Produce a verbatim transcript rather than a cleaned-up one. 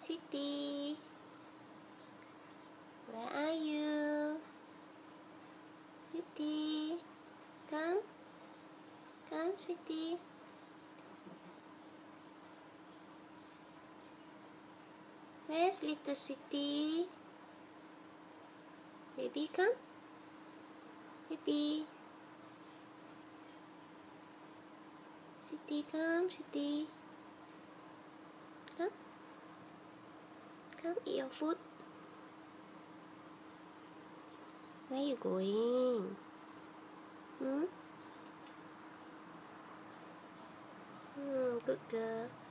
Sweetie, where are you? Sweetie, come, come, sweetie. Where's little sweetie? Baby, come. Baby. Sweetie, come, sweetie. Come. Come, eat your food. Where you going? Hmm? Hmm, good girl.